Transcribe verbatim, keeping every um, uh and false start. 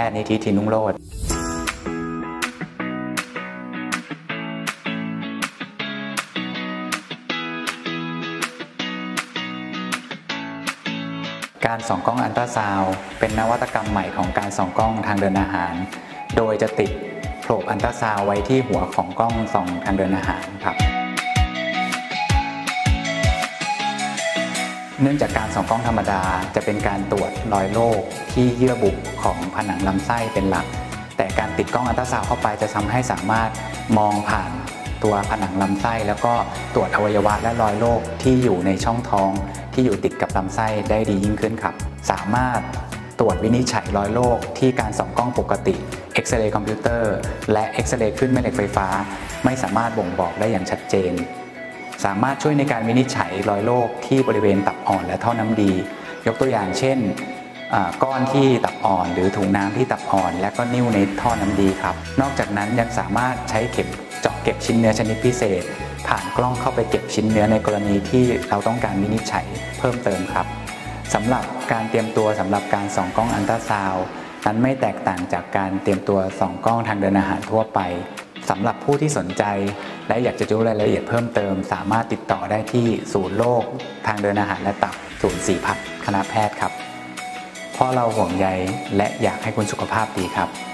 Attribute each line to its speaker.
Speaker 1: ทย์นิธิทินุ่งโรจน์การส่องกล้องอัลตราซาวด์เป็นนวัตกรรมใหม่ของการส่องกล้องทางเดินอาหารโดยจะติดโผลกอัลตราซาวด์ไว้ที่หัวของกล้องส่องทางเดินอาหารครับเนื่องจากการส่องกล้องธรรมดาจะเป็นการตรวจรอยโรคที่เยื่อบุของผนังลำไส้เป็นหลักแต่การติดกล้องอัลตราซาวด์เข้าไปจะทำให้สามารถมองผ่านตัวผนังลำไส้แล้วก็ตรวจอวัยวะและรอยโรคที่อยู่ในช่องท้องที่อยู่ติดกับลำไส้ได้ดียิ่งขึ้นครับสามารถตรวจวินิจฉัยรอยโรคที่การส่องกล้องปกติเอ็กซเรย์คอมพิวเตอร์และเอ็กซเรย์คลื่นแม่เหล็กไฟฟ้าไม่สามารถบ่งบอกได้อย่างชัดเจนสามารถช่วยในการวินิจฉัยรอยโรคที่บริเวณตับอ่อนและท่อน้ำดียกตัวอย่างเช่นก้อนที่ตับอ่อนหรือถุงน้ำที่ตับอ่อนและก็นิ่วในท่อน้ำดีครับนอกจากนั้นยังสามารถใช้เข็มเจาะเก็บชิ้นเนื้อชนิดพิเศษผ่านกล้องเข้าไปเก็บชิ้นเนื้อในกรณีที่เราต้องการวินิจฉัยเพิ่มเติมครับสำหรับการเตรียมตัวสำหรับการส่องกล้องอัลตราซาวด์นั้นไม่แตกต่างจากการเตรียมตัวส่องกล้องทางเดินอาหารทั่วไปสำหรับผู้ที่สนใจและอยากจะรู้รายละเอียดเพิ่มเติมสามารถติดต่อได้ที่ศูนย์โรคทางเดินอาหารและตับศูนย์ศรีพัฒน์คณะแพทย์ครับเพราะเราห่วงใยและอยากให้คุณสุขภาพดีครับ